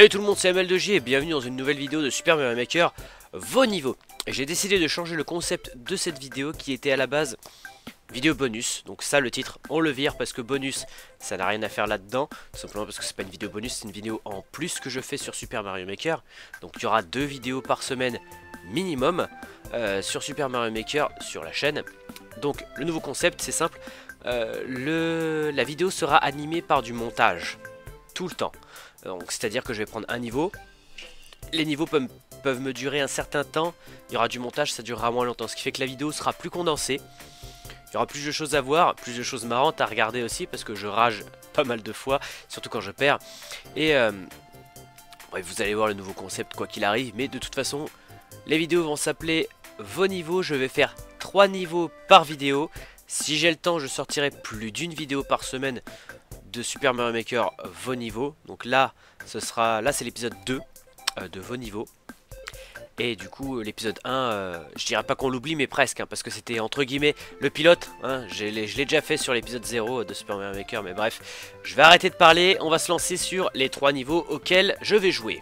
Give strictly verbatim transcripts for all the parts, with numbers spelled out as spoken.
Salut tout le monde, c'est M L deux J et bienvenue dans une nouvelle vidéo de Super Mario Maker vos niveaux. Et j'ai décidé de changer le concept de cette vidéo qui était à la base vidéo bonus. Donc ça, le titre, on le vire parce que bonus, ça n'a rien à faire là-dedans. Tout simplement parce que c'est pas une vidéo bonus, c'est une vidéo en plus que je fais sur Super Mario Maker. Donc il y aura deux vidéos par semaine minimum euh, sur Super Mario Maker sur la chaîne. Donc le nouveau concept, c'est simple, euh, le... la vidéo sera animée par du montage. Tout le temps. Donc c'est-à-dire que je vais prendre un niveau. Les niveaux peuvent, peuvent me durer un certain temps. Il y aura du montage, ça durera moins longtemps. Ce qui fait que la vidéo sera plus condensée. Il y aura plus de choses à voir, plus de choses marrantes à regarder aussi. Parce que je rage pas mal de fois, surtout quand je perds. Et euh, ouais, vous allez voir le nouveau concept quoi qu'il arrive. Mais de toute façon, les vidéos vont s'appeler vos niveaux. Je vais faire trois niveaux par vidéo. Si j'ai le temps, je sortirai plus d'une vidéo par semaine de Super Mario Maker vos niveaux. Donc là ce sera là c'est l'épisode deux euh, de vos niveaux. Et du coup l'épisode un euh, je dirais pas qu'on l'oublie mais presque hein, parce que c'était entre guillemets le pilote hein, je l'ai déjà fait sur l'épisode zéro de Super Mario Maker. Mais bref, je vais arrêter de parler. On va se lancer sur les trois niveaux auxquels je vais jouer.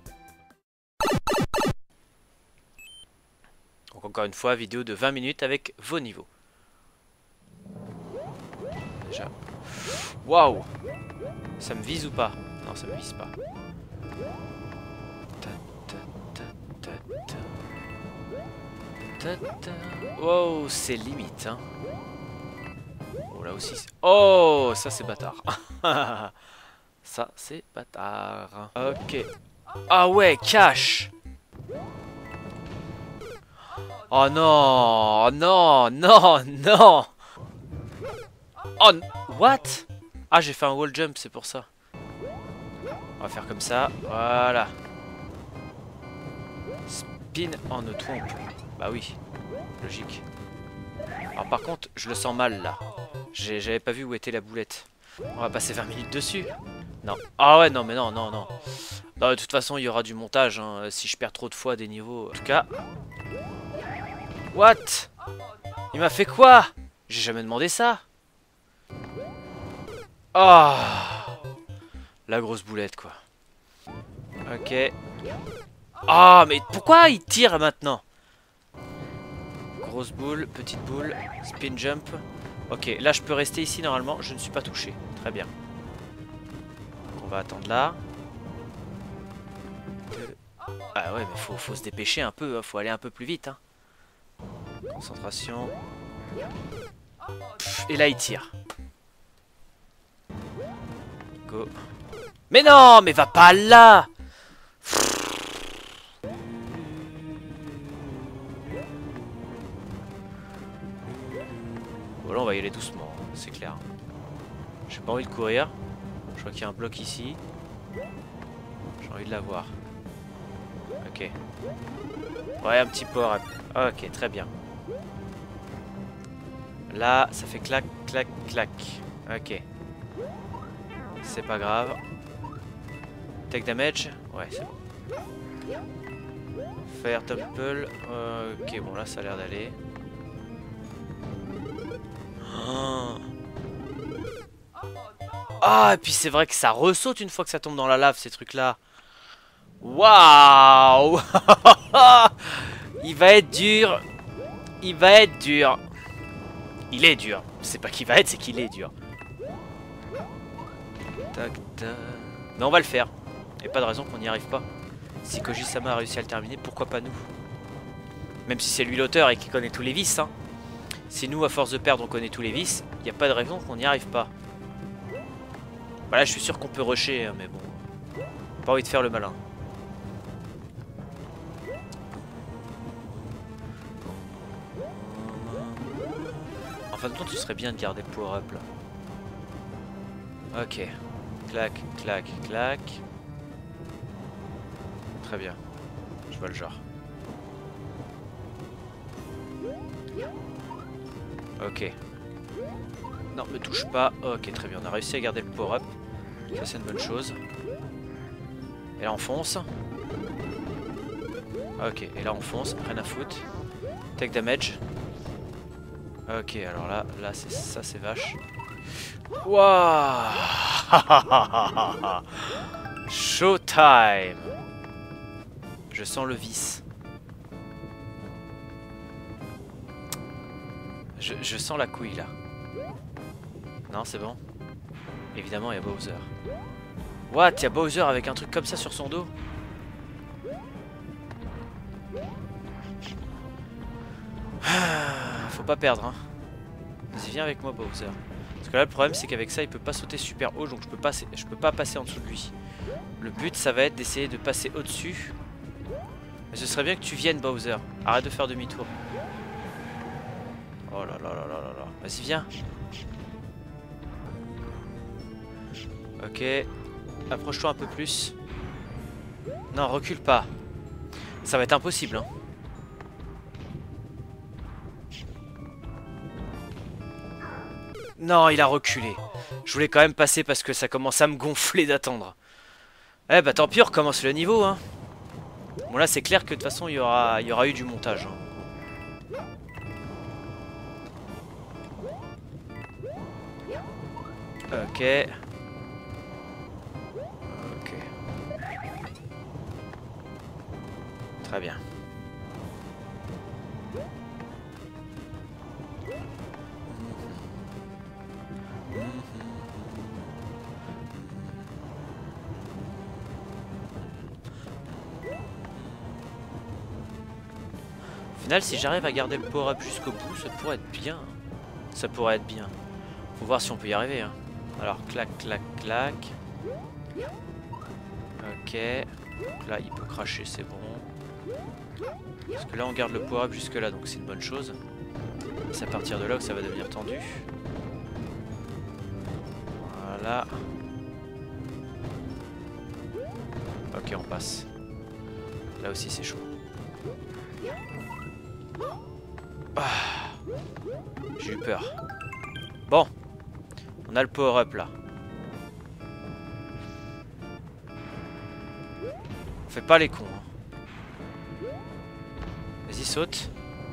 Donc encore une fois, vidéo de vingt minutes avec vos niveaux. Déjà. Waouh! Ça me vise ou pas? Non, ça me vise pas. Wow, c'est limite, hein. Oh, là aussi. Oh, ça c'est bâtard. Ça c'est bâtard. Ok. Ah ouais, cash! Oh non! Non! Non! Non! Oh, what? Ah, j'ai fait un wall jump, c'est pour ça. On va faire comme ça, voilà. Spin en a twomp. Bah oui, logique. Alors par contre, je le sens mal là. J'avais pas vu où était la boulette. On va passer vingt minutes dessus. Non. Ah ouais, non mais non, non, non. Non, de toute façon, il y aura du montage hein, si je perds trop de fois des niveaux. En tout cas... What? Il m'a fait quoi? J'ai jamais demandé ça. Oh, la grosse boulette quoi. Ok. Ah oh, mais pourquoi il tire maintenant? Grosse boule, petite boule, spin jump. Ok, là je peux rester ici normalement, je ne suis pas touché. Très bien. On va attendre là. Ah ouais mais faut, faut se dépêcher un peu, hein. Faut aller un peu plus vite hein. Concentration. Et là il tire. Go. Mais non, mais va pas là. Voilà, on va y aller doucement, c'est clair. J'ai pas envie de courir. Je crois qu'il y a un bloc ici. J'ai envie de l'avoir. Ok. Ouais, un petit power up. Ok, très bien. Là, ça fait clac, clac, clac. Ok. C'est pas grave. Take damage. Ouais, c'est bon. Fire temple. Euh, ok, bon, là, ça a l'air d'aller. Ah, et puis c'est vrai que ça ressaute une fois que ça tombe dans la lave, ces trucs-là. Waouh. Il va être dur. Il va être dur. Il est dur. C'est pas qu'il va être, c'est qu'il est dur. Tac, tac. Mais on va le faire. Il n'y a pas de raison qu'on n'y arrive pas. Si Koji-sama a réussi à le terminer, pourquoi pas nous? Même si c'est lui l'auteur et qu'il connaît tous les vices. Hein. Si nous, à force de perdre, on connaît tous les vices, il n'y a pas de raison qu'on n'y arrive pas. Voilà, je suis sûr qu'on peut rusher, mais bon. Pas envie de faire le malin. En fin de compte, ce serait bien de garder le power up là. Ok. Clac, clac, clac. Très bien. Je vois le genre. Ok. Non, me touche pas. Ok, très bien. On a réussi à garder le power up. Ça, c'est une bonne chose. Et là, on fonce. Ok, et là, on fonce. Rien à foutre. Take damage. Ok, alors là, là, c'est ça, c'est vache. Waouh. Showtime. Je sens le vice. Je, je sens la couille là. Non, c'est bon. Évidemment, il y a Bowser. What? Il y a Bowser avec un truc comme ça sur son dos? Faut pas perdre, hein. Vas-y, viens avec moi, Bowser. Parce que là, le problème, c'est qu'avec ça, il peut pas sauter super haut, donc je peux pas, je peux pas passer en dessous de lui. Le but, ça va être d'essayer de passer au-dessus. Mais ce serait bien que tu viennes, Bowser. Arrête de faire demi-tour. Oh là là là là là là. Vas-y, viens. Ok. Approche-toi un peu plus. Non, recule pas. Ça va être impossible, hein. Non, il a reculé. Je voulais quand même passer parce que ça commence à me gonfler d'attendre. Eh bah tant pis, on recommence le niveau, hein. Bon là c'est clair que de toute façon il y aura, il y aura eu du montage, hein. Ok. Ok. Très bien. Au final, si j'arrive à garder le power-up jusqu'au bout, ça pourrait être bien. Ça pourrait être bien. Faut voir si on peut y arriver, hein. Alors, clac, clac, clac. Ok. Donc là, il peut cracher, c'est bon. Parce que là, on garde le power-up jusque là, donc c'est une bonne chose. C'est à partir de là que ça va devenir tendu. Voilà. Ok, on passe. Là aussi, c'est chaud. Ah, j'ai eu peur. Bon, on a le power-up là. On fait pas les cons, hein. Vas-y, saute.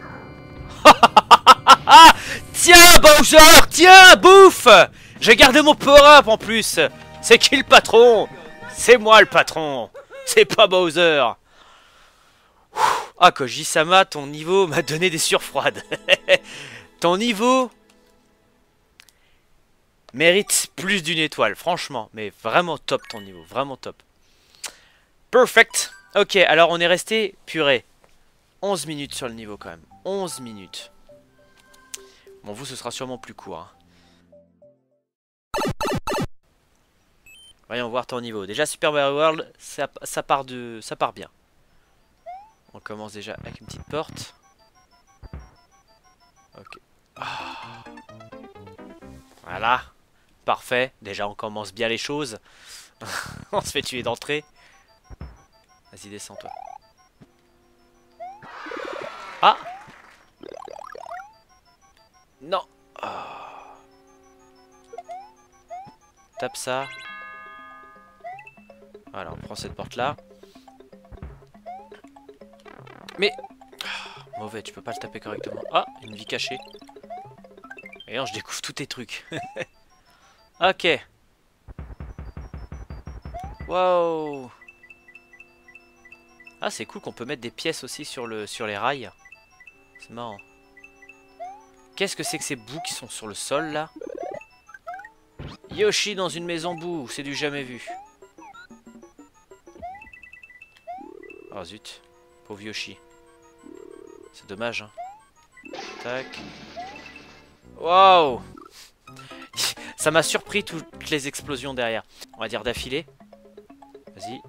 Tiens, Bowser, tiens, bouffe. J'ai gardé mon power-up en plus. C'est qui le patron? C'est moi le patron. C'est pas Bowser. Ah, Koji-sama, ton niveau m'a donné des surfroides. Ton niveau mérite plus d'une étoile, franchement. Mais vraiment top ton niveau, vraiment top. Perfect. Ok, alors on est resté, purée, onze minutes sur le niveau quand même. onze minutes. Bon, vous, ce sera sûrement plus court, hein. Voyons voir ton niveau. Déjà, Super Mario World, ça, ça, part de, ça part bien. On commence déjà avec une petite porte. Ok. Ah. Voilà. Parfait. Déjà, on commence bien les choses. On se fait tuer d'entrée. Vas-y, descends, toi. Ah! Non! Oh. Tape ça. Voilà, on prend cette porte-là. Mais... Oh, mauvais, tu peux pas le taper correctement. Ah, une vie cachée. Et là, je découvre tous tes trucs. Ok. Wow. Ah, c'est cool qu'on peut mettre des pièces aussi sur, le, sur les rails. C'est marrant. Qu'est-ce que c'est que ces bouts qui sont sur le sol, là? Yoshi dans une maison boue, c'est du jamais vu. Oh zut. Pauvre Yoshi. C'est dommage, hein. Tac. Wow. Ça m'a surpris toutes les explosions derrière. On va dire d'affilée. Vas-y.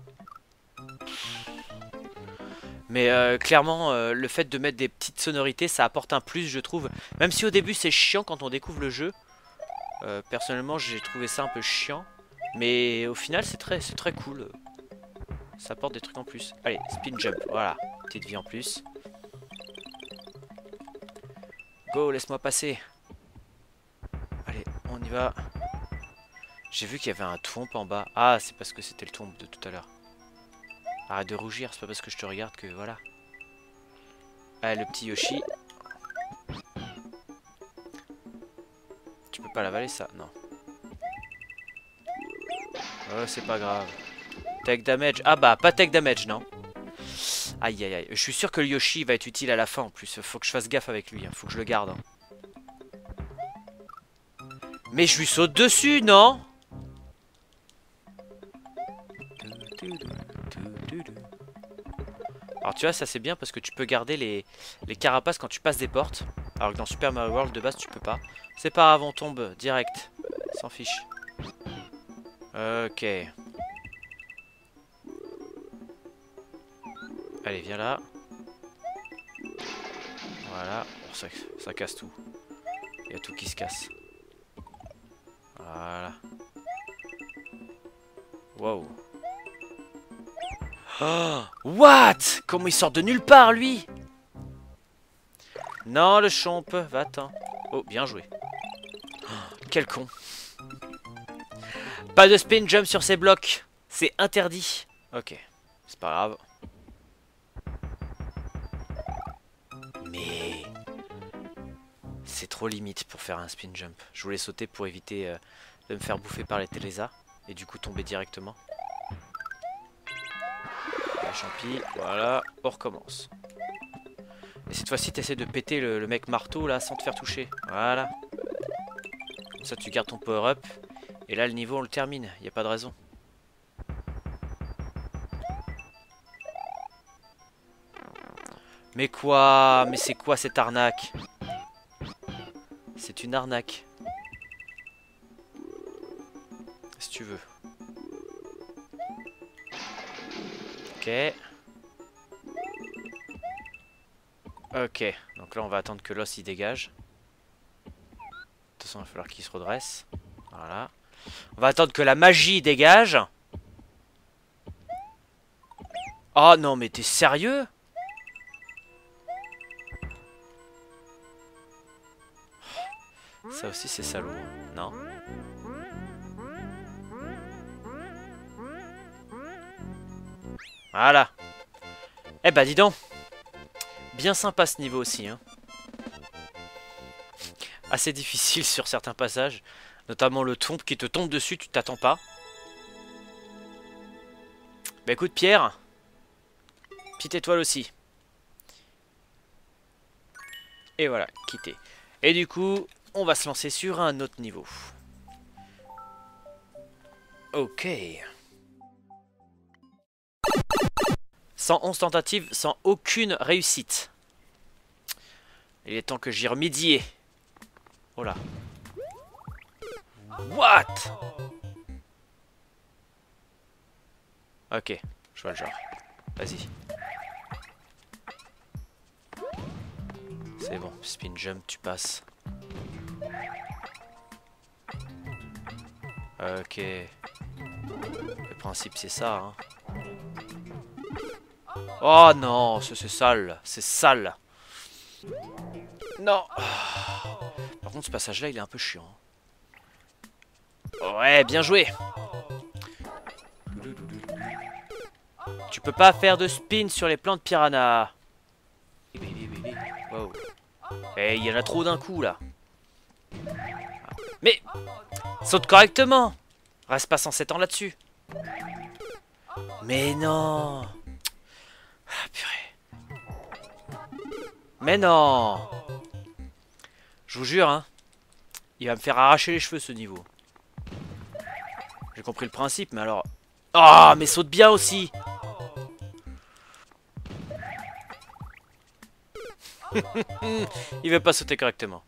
Mais euh, clairement, euh, le fait de mettre des petites sonorités, ça apporte un plus, je trouve. Même si au début c'est chiant quand on découvre le jeu. Euh, personnellement, j'ai trouvé ça un peu chiant. Mais au final, c'est très, c'est très cool. Ça apporte des trucs en plus. Allez, spin jump, voilà. Petite vie en plus. Go, laisse-moi passer. Allez, on y va. J'ai vu qu'il y avait un tombe en bas. Ah, c'est parce que c'était le tombe de tout à l'heure. Arrête de rougir, c'est pas parce que je te regarde que voilà. Allez, le petit Yoshi. Tu peux pas l'avaler ça? Non. Oh, c'est pas grave. Take damage. Ah bah, pas take damage, non. Aïe aïe aïe. Je suis sûr que le Yoshi va être utile à la fin en plus. Faut que je fasse gaffe avec lui. Hein. Faut que je le garde. Hein. Mais je lui saute dessus, non? Alors tu vois, ça c'est bien parce que tu peux garder les, les carapaces quand tu passes des portes. Alors que dans Super Mario World de base tu peux pas. C'est pas grave, on tombe direct. S'en fiche. Ok. Allez, viens là. Voilà. Oh, ça, ça casse tout. Il y a tout qui se casse. Voilà. Wow. Oh, what? Comment il sort de nulle part, lui? Non, le chomp. Va-t'en. Oh, bien joué. Oh, quel con. Pas de spin jump sur ces blocs. C'est interdit. Ok. C'est pas grave. Mais... c'est trop limite pour faire un spin jump. Je voulais sauter pour éviter euh, de me faire bouffer par les Télésas. Et du coup tomber directement. La champi, voilà, on recommence. Et cette fois-ci, tu essaies de péter le, le mec marteau là sans te faire toucher. Voilà. Comme ça, tu gardes ton power-up. Et là, le niveau, on le termine. Il n'y a pas de raison. Mais quoi? Mais c'est quoi cette arnaque? C'est une arnaque. Si tu veux. Ok. Ok. Donc là, on va attendre que l'os il dégage. De toute façon, il va falloir qu'il se redresse. Voilà. On va attendre que la magie dégage. Oh non, mais t'es sérieux? Ça aussi, c'est salaud. Non? Voilà. Eh bah dis donc. Bien sympa ce niveau aussi. Hein. Assez difficile sur certains passages. Notamment le tombe qui te tombe dessus, tu t'attends pas. Bah écoute Pierre. Petite étoile aussi. Et voilà, quitté. Et du coup, on va se lancer sur un autre niveau. Ok. cent onze tentatives sans aucune réussite. Il est temps que j'y remédie. Oh là. What? Ok, je vois le genre. Vas-y. C'est bon, spin jump, tu passes. Ok. Le principe c'est ça, hein. Oh non, c'est sale, c'est sale. Non. Par contre, ce passage-là, il est un peu chiant. Ouais, bien joué. Tu peux pas faire de spin sur les plantes piranha. Wow. Eh, il y en a trop d'un coup, là. Mais saute correctement. Reste pas cent sept ans là-dessus. Mais non. Ah, purée. Mais non. Je vous jure, hein. Il va me faire arracher les cheveux, ce niveau. J'ai compris le principe, mais alors... Ah, oh, mais saute bien aussi. Il veut pas sauter correctement.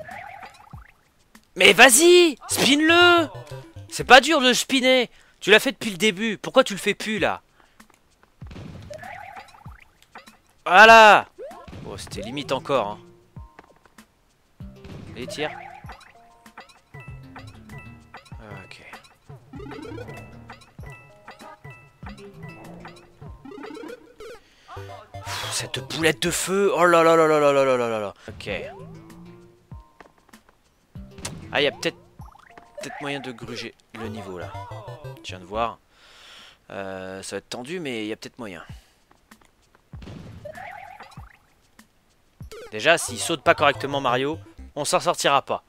Mais vas-y, spin-le. C'est pas dur de spinner. Tu l'as fait depuis le début. Pourquoi tu le fais plus, là? Voilà. Oh, c'était limite encore, hein. Allez, tire. Ok. Pff, cette boulette de feu. Oh là là là là là là là là là. Ok. Ah, il y a peut-être peut-être moyen de gruger le niveau, là. Je viens de voir. Euh, ça va être tendu, mais il y a peut-être moyen. Déjà, s'il saute pas correctement Mario, on s'en sortira pas.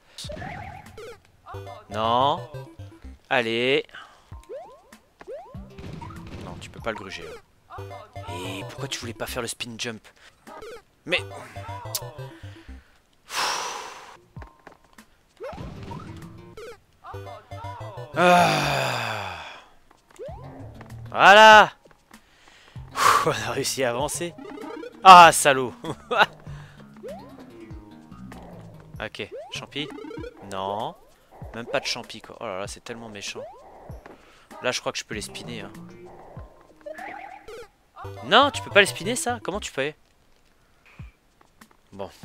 Non. Allez. peux pas le gruger. Et pourquoi tu voulais pas faire le spin jump? Mais... Ah. Voilà. On a réussi à avancer. Ah, salaud. Ok, champi? Non. Même pas de champi, quoi. Oh là là, c'est tellement méchant. Là, je crois que je peux les spinner. Hein. Non, tu peux pas les spinner, ça? Comment tu fais? Bon.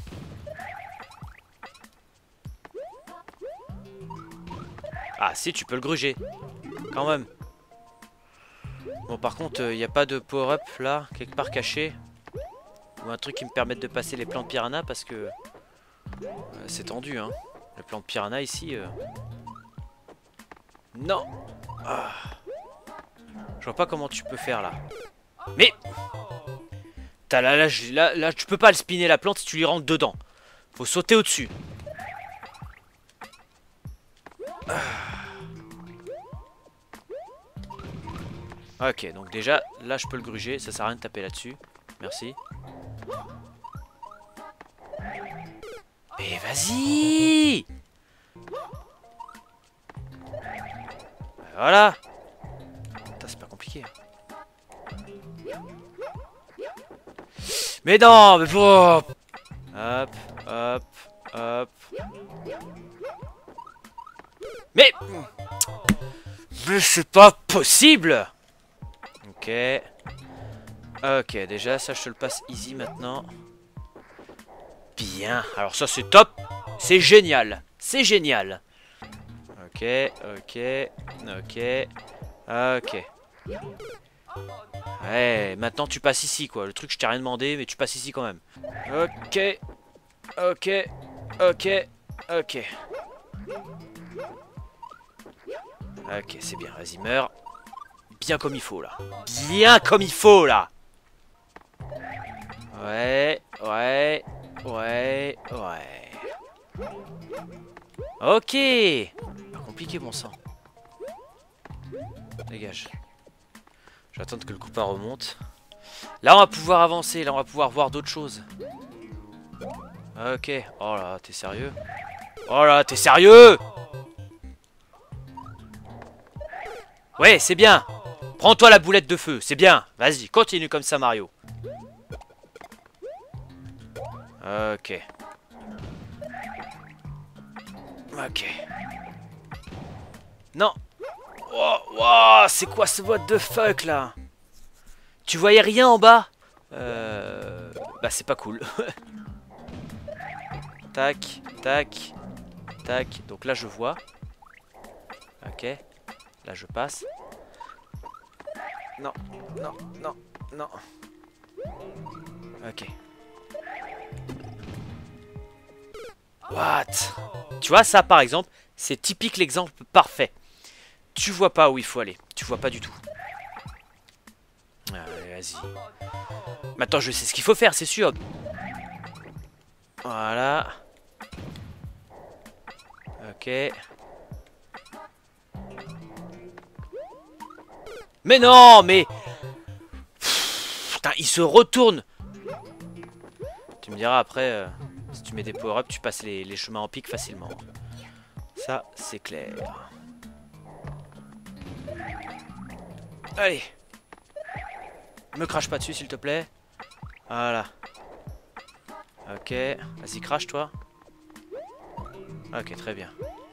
Ah, si, tu peux le gruger. Quand même. Bon, par contre, il euh, n'y a pas de power-up, là, quelque part caché. Ou un truc qui me permette de passer les plans de piranha, parce que... Euh, c'est tendu, hein. Le plan de piranha, ici... Euh... Non. Ah. Je vois pas comment tu peux faire, là. Mais... Là, là, là, là, là, tu peux pas le spinner la plante si tu lui rentres dedans. Faut sauter au-dessus. Ah. Ok, donc déjà, là, je peux le gruger. Ça sert à rien de taper là-dessus. Merci. Mais vas-y! Voilà! C'est pas compliqué. Mais non, mais faut... Hop, hop, hop. Mais... Mais c'est pas possible! Ok. Ok, déjà, ça, je te le passe easy maintenant. Bien. Alors ça, c'est top. C'est génial. C'est génial. Ok, ok, ok, ok. Ouais, maintenant tu passes ici quoi. Le truc je t'ai rien demandé mais tu passes ici quand même. Ok, ok, ok, ok. Ok, c'est bien, vas-y meurs. Bien comme il faut là. Bien comme il faut là. Ouais, ouais, ouais, ouais. Ok. Pas compliqué bon sang. Dégage. Je vais attendre que le coupin remonte. Là on va pouvoir avancer, là on va pouvoir voir d'autres choses. Ok. Oh là, t'es sérieux? Oh là, t'es sérieux? Ouais, c'est bien. Prends-toi la boulette de feu, c'est bien. Vas-y, continue comme ça Mario. Ok. Ok. Non. Oh, wow, c'est quoi ce what the fuck là? Tu voyais rien en bas? Euh... Bah c'est pas cool. Tac, tac, tac. Donc là je vois. Ok. Là je passe. Non, non, non, non. Ok. What? Tu vois ça par exemple, c'est typique l'exemple parfait. Tu vois pas où il faut aller. Tu vois pas du tout. Allez, vas-y. Maintenant, je sais ce qu'il faut faire, c'est sûr. Voilà. Ok. Mais non, mais... Putain, il se retourne. Tu me diras après, euh, si tu mets des power-up, tu passes les, les chemins en pic facilement. Ça, c'est clair. Allez. Me crache pas dessus s'il te plaît. Voilà. Ok. Vas-y crache toi. Ok très bien.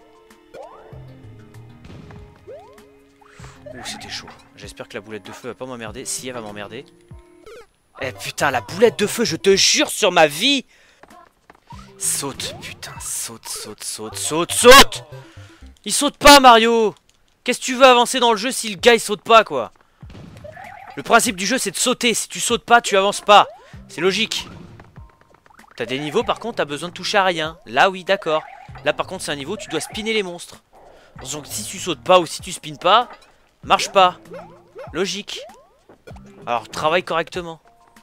Ouh c'était chaud. J'espère que la boulette de feu va pas m'emmerder. Si elle va m'emmerder. Eh putain la boulette de feu je te jure sur ma vie. Saute putain saute saute saute saute saute. Il saute pas Mario. Qu'est-ce que tu veux avancer dans le jeu si le gars il saute pas quoi? Le principe du jeu c'est de sauter. Si tu sautes pas tu avances pas. C'est logique. T'as des niveaux par contre t'as besoin de toucher à rien. Là oui d'accord. Là par contre c'est un niveau où tu dois spinner les monstres. Donc si tu sautes pas ou si tu spins pas, marche pas. Logique. Alors travaille correctement.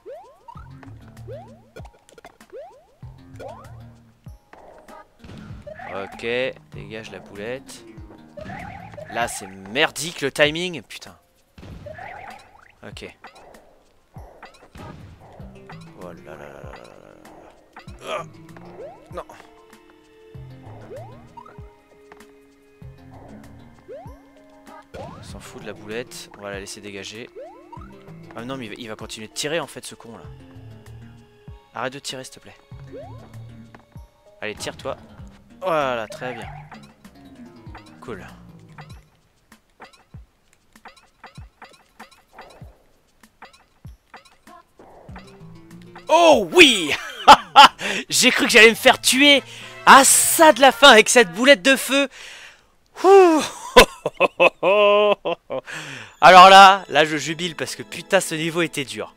Ok, dégage la boulette. Là c'est merdique le timing. Putain. Ok. Oh là là là là là là. Ah, non. On s'en fout de la boulette. On va la laisser dégager. Ah non mais il va, il va continuer de tirer en fait ce con là. Arrête de tirer s'il te plaît. Allez tire toi. Voilà très bien. Cool. Oh oui. J'ai cru que j'allais me faire tuer à ça de la fin avec cette boulette de feu. Ouh. Alors là, là je jubile parce que putain ce niveau était dur.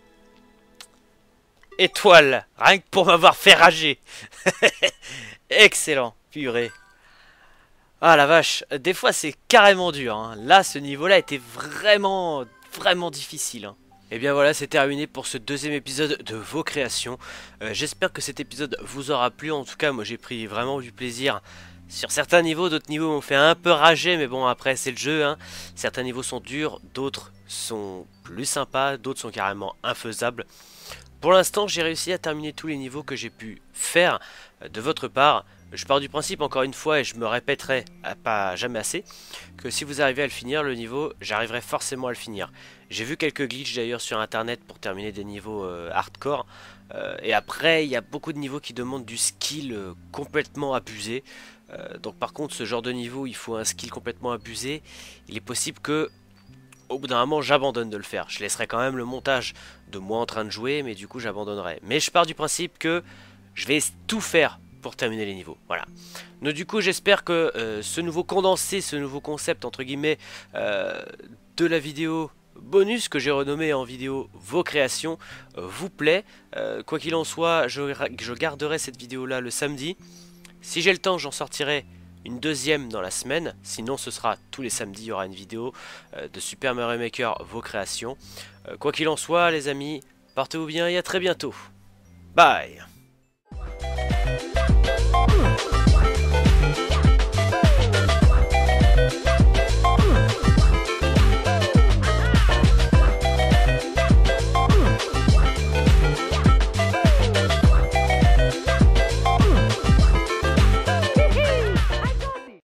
Étoile, rien que pour m'avoir fait rager. Excellent, purée. Ah la vache, des fois c'est carrément dur. Hein. Là ce niveau là était vraiment, vraiment difficile. Hein. Et bien voilà, c'est terminé pour ce deuxième épisode de vos créations. Euh, J'espère que cet épisode vous aura plu. En tout cas, moi j'ai pris vraiment du plaisir. Sur certains niveaux, d'autres niveaux m'ont fait un peu rager, mais bon après c'est le jeu. Hein. Certains niveaux sont durs, d'autres sont plus sympas, d'autres sont carrément infaisables. Pour l'instant, j'ai réussi à terminer tous les niveaux que j'ai pu faire de votre part. Je pars du principe, encore une fois, et je me répéterai pas jamais assez, que si vous arrivez à le finir, le niveau, j'arriverai forcément à le finir. J'ai vu quelques glitches d'ailleurs sur internet pour terminer des niveaux euh, hardcore. Euh, et après, il y a beaucoup de niveaux qui demandent du skill euh, complètement abusé. Euh, donc par contre, ce genre de niveau, il faut un skill complètement abusé. Il est possible que, au bout d'un moment, j'abandonne de le faire. Je laisserai quand même le montage de moi en train de jouer, mais du coup, j'abandonnerai. Mais je pars du principe que je vais tout faire pour terminer les niveaux, voilà. Donc du coup j'espère que euh, ce nouveau condensé, ce nouveau concept entre guillemets euh, de la vidéo bonus que j'ai renommé en vidéo vos créations euh, vous plaît. Euh, quoi qu'il en soit, je, je garderai cette vidéo là le samedi. Si j'ai le temps, j'en sortirai une deuxième dans la semaine, sinon ce sera tous les samedis, il y aura une vidéo euh, de Super Mario Maker vos créations. Euh, quoi qu'il en soit les amis, portez-vous bien et à très bientôt. Bye.